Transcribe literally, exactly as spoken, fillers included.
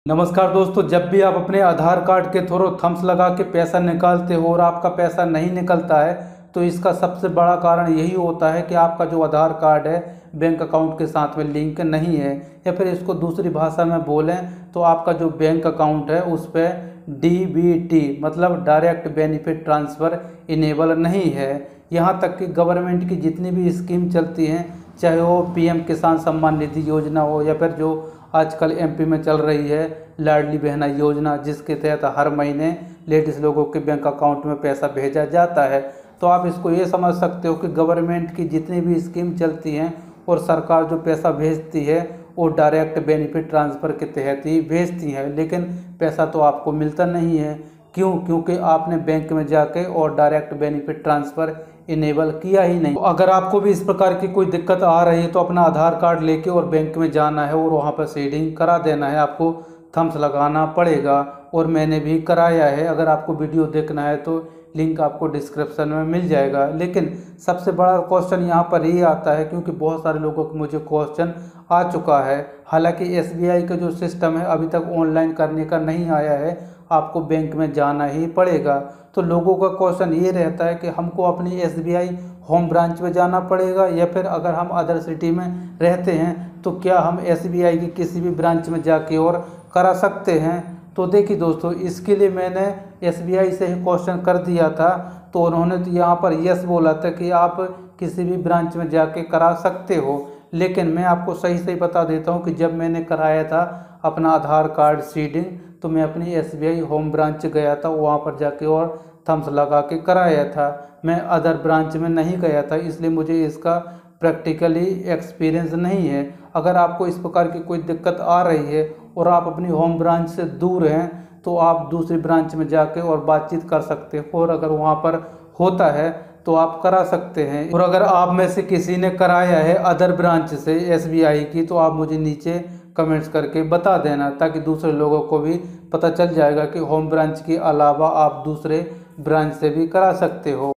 नमस्कार दोस्तों, जब भी आप अपने आधार कार्ड के थ्रू थम्स लगा के पैसा निकालते हो और आपका पैसा नहीं निकलता है तो इसका सबसे बड़ा कारण यही होता है कि आपका जो आधार कार्ड है बैंक अकाउंट के साथ में लिंक नहीं है, या फिर इसको दूसरी भाषा में बोलें तो आपका जो बैंक अकाउंट है उस पर डी बी टी मतलब डायरेक्ट बेनिफिट ट्रांसफ़र इनेबल नहीं है। यहाँ तक कि गवर्नमेंट की जितनी भी स्कीम चलती हैं, चाहे वो पीएम किसान सम्मान निधि योजना हो या फिर जो आजकल एमपी में चल रही है लाडली बहना योजना, जिसके तहत हर महीने लेडीज़ लोगों के बैंक अकाउंट में पैसा भेजा जाता है, तो आप इसको ये समझ सकते हो कि गवर्नमेंट की जितनी भी स्कीम चलती हैं और सरकार जो पैसा भेजती है वो डायरेक्ट बेनिफिट ट्रांसफ़र के तहत ही भेजती है, लेकिन पैसा तो आपको मिलता नहीं है। क्यों? क्योंकि आपने बैंक में जाके और डायरेक्ट बेनिफिट ट्रांसफ़र इनेबल किया ही नहीं। तो अगर आपको भी इस प्रकार की कोई दिक्कत आ रही है तो अपना आधार कार्ड लेके और बैंक में जाना है और वहाँ पर सीडिंग करा देना है, आपको थम्स लगाना पड़ेगा और मैंने भी कराया है। अगर आपको वीडियो देखना है तो लिंक आपको डिस्क्रिप्शन में मिल जाएगा। लेकिन सबसे बड़ा क्वेश्चन यहाँ पर ये आता है, क्योंकि बहुत सारे लोगों को मुझे क्वेश्चन आ चुका है, हालांकि एसबीआई का जो सिस्टम है अभी तक ऑनलाइन करने का नहीं आया है, आपको बैंक में जाना ही पड़ेगा। तो लोगों का क्वेश्चन ये रहता है कि हमको अपनी एसबीआई होम ब्रांच में जाना पड़ेगा या फिर अगर हम अदर सिटी में रहते हैं तो क्या हम एसबीआई की किसी भी ब्रांच में जाके और करा सकते हैं। तो देखिए दोस्तों, इसके लिए मैंने एसबीआई से ही क्वेश्चन कर दिया था तो उन्होंने तो यहाँ पर यस बोला था कि आप किसी भी ब्रांच में जाके करा सकते हो। लेकिन मैं आपको सही सही बता देता हूँ कि जब मैंने कराया था अपना आधार कार्ड सीडिंग तो मैं अपनी एसबीआई होम ब्रांच गया था, वहाँ पर जाके और थम्स लगा के कराया था। मैं अदर ब्रांच में नहीं गया था, इसलिए मुझे इसका प्रैक्टिकली एक्सपीरियंस नहीं है। अगर आपको इस प्रकार की कोई दिक्कत आ रही है और आप अपनी होम ब्रांच से दूर हैं तो आप दूसरी ब्रांच में जाके और बातचीत कर सकते हो, और अगर वहाँ पर होता है तो आप करा सकते हैं। और अगर आप में से किसी ने कराया है अदर ब्रांच से एसबीआई की तो आप मुझे नीचे कमेंट्स करके बता देना, ताकि दूसरे लोगों को भी पता चल जाएगा कि होम ब्रांच के अलावा आप दूसरे ब्रांच से भी करा सकते हो।